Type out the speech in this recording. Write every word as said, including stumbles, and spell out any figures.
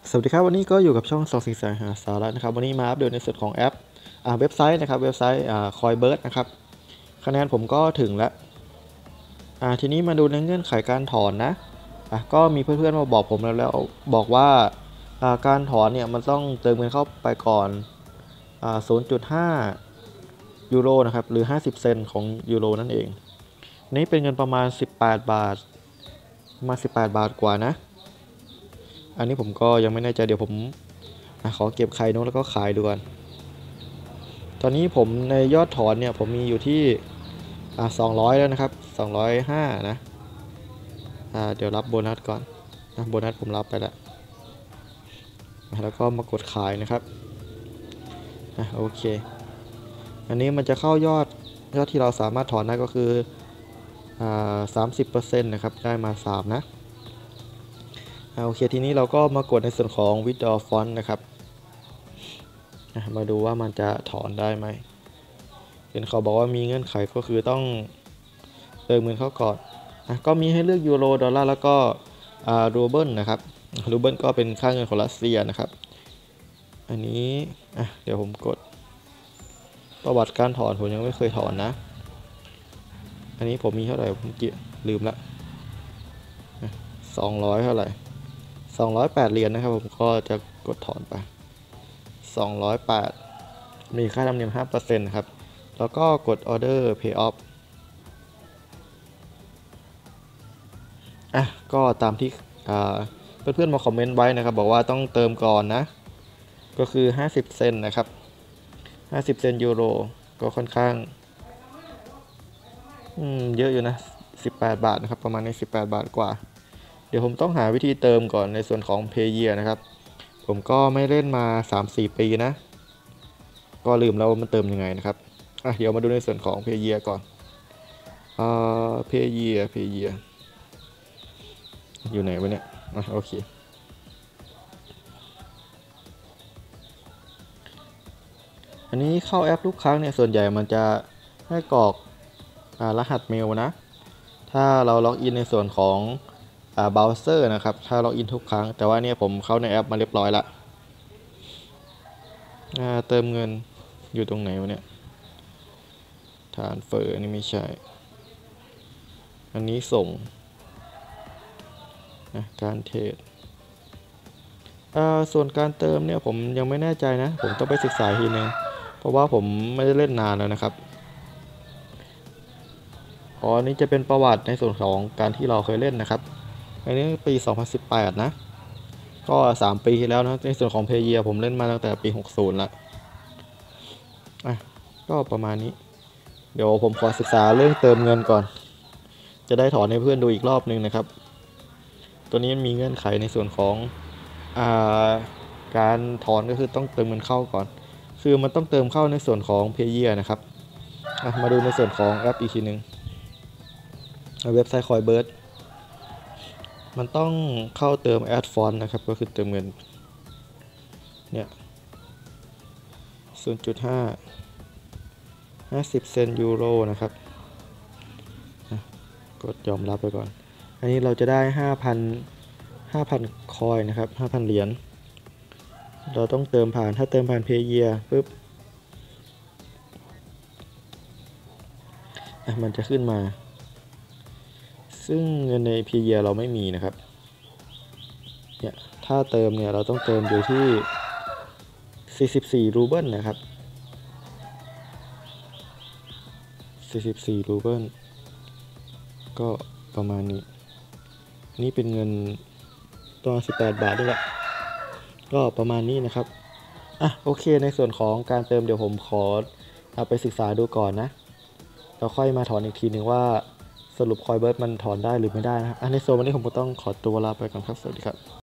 สวัสดีครับวันนี้ก็อยู่กับช่องส่องสิ่งแสงหาสาระนะครับวันนี้มาอัปเดตในส่วนของแอปอ่าเว็บไซต์นะครับเว็บไซต์อ่าคอยเบิร์ดนะครับคะแนนผมก็ถึงแล้วอ่าทีนี้มาดูในเงื่อนไขการถอนนะอ่ะก็มีเพื่อนๆมาบอกผมแล้วแล้วบอกว่าอ่าการถอนเนี่ยมันต้องเติมเงินเข้าไปก่อนอ่าศูนย์จุดห้ายูโรนะครับหรือห้าสิบเซนต์ของยูโรนั่นเองนี่เป็นเงินประมาณสิบแปดบาทมาสิบแปดบาทกว่านะอันนี้ผมก็ยังไม่แน่ใจเดี๋ยวผมอขอเก็บไข่นกแล้วก็ขายดูก่อนตอนนี้ผมในยอดถอนเนี่ยผมมีอยู่ที่อ่าสองร้อยแล้วนะครับสองร้อยห้านะอ่าเดี๋ยวรับโบนัสก่อนนะโบนัสผมรับไปแล้วแล้วก็มากดขายนะครับอ่ะโอเคอันนี้มันจะเข้ายอดยอดที่เราสามารถถอนได้ก็คืออ่าสามสิบเปอร์เซ็นต์นะครับได้มาสามนะโอเคทีนี้เราก็มากดในส่วนของ withdraw fund นะครับมาดูว่ามันจะถอนได้ไหมเห็นเขาบอกว่ามีเงื่อนไขก็คือต้องเติมเงินเข้าก่อนอ่ะก็มีให้เลือกยูโรดอลลาร์แล้วก็อ่ารูเบิลนะครับรูเบิลก็เป็นค่าเงินของรัสเซียนะครับอันนี้อ่ะเดี๋ยวผมกดประวัติการถอนผมยังไม่เคยถอนนะอันนี้ผมมีเท่าไหร่ผมเกี่ยลืมละสองร้อยเท่าไหร่สองร้อยแปดเหรียญนะครับผมก็จะกดถอนไปสองร้อยแปดมีค่าธรรมเนียม ห้าเปอร์เซ็นต์ ครับแล้วก็กด order pay off อ่ะก็ตามที่เพื่อนๆมาคอมเมนต์ไว้นะครับบอกว่าต้องเติมก่อนนะก็คือห้าสิบเซนต์นะครับห้าสิบเซนต์ยูโรก็ค่อนข้างอืมเยอะอยู่นะสิบแปดบาทนะครับประมาณนี้สิบแปดบาทกว่าเดี๋ยวผมต้องหาวิธีเติมก่อนในส่วนของ Payeer นะครับผมก็ไม่เล่นมา สามสี่ ปีนะก็ลืมแล้วว่ามันเติมยังไงนะครับอ่ะเดี๋ยวมาดูในส่วนของ Payeer ก่อนอ่า Payeer Payeer อยู่ไหนวะเนี่ยอ่ะโอเคอันนี้เข้าแอปทุกครั้งเนี่ยส่วนใหญ่มันจะให้กรอกอ่ารหัสเมลนะถ้าเราล็อกอินในส่วนของอ่าเบราว์เซอร์นะครับถ้าล็อกอินทุกครั้งแต่ว่าเนี่ยผมเข้าในแอปมาเรียบร้อยละอ่าเติมเงินอยู่ตรงไหนวะเนี่ยฐานเฟอร์นี่ไม่ใช่อันนี้ส่งนะการเทรดส่วนการเติมเนี่ยผมยังไม่แน่ใจนะผมต้องไปศึกษาทีนึงเพราะว่าผมไม่ได้เล่นนานแล้วนะครับอ๋ออันนี้จะเป็นประวัติในส่วนของการที่เราเคยเล่นนะครับอันนี้ปีสองพันสิบแปดนะก็สามปีที่แล้วนะในส่วนของเพย์เยียผมเล่นมาตั้งแต่ปีหกสิบละอ่ะก็ประมาณนี้เดี๋ยวผมขอศึกษาเรื่องเติมเงินก่อนจะได้ถอนให้เพื่อนดูอีกรอบนึงนะครับตัวนี้มีเงื่อนไขในส่วนของอ่าการถอนก็คือต้องเติมเงินเข้าก่อนคือมันต้องเติมเข้าในส่วนของ Payeer นะครับมาดูในส่วนของแอปอีกทีนึงเว็บไซต์ Coinbase มันต้องเข้าเติม add font นะครับก็คือเติมเงินเนี่ย ศูนย์จุดห้า ห้าสิบเซนต์ยูโรนะครับกดยอมรับไปก่อนอันนี้เราจะได้ ห้าพัน ห้าพัน คอยนะครับ ห้าพัน เหรียญเราต้องเติมผ่านถ้าเติมผ่าน Payeer ปุ๊บมันจะขึ้นมาซึ่งเงินใน Payeer เราไม่มีนะครับเนี่ยถ้าเติมเนี่ยเราต้องเติมอยู่ที่สี่สิบสี่รูเบิลนะครับสี่สิบสี่รูเบิลก็ประมาณนี้นี่เป็นเงินตัวสิบแปดบาทด้วยแหละก็ประมาณนี้นะครับอ่ะโอเคในส่วนของการเติมเดี๋ยวผมขอเอาไปศึกษาดูก่อนนะแล้วค่อยมาถอนอีกทีนึงว่าสรุปคอยเบิร์ดมันถอนได้หรือไม่ได้นะครับในโซนวันนี้ผมก็ต้องขอตัวลาไปก่อนครับสวัสดีครับ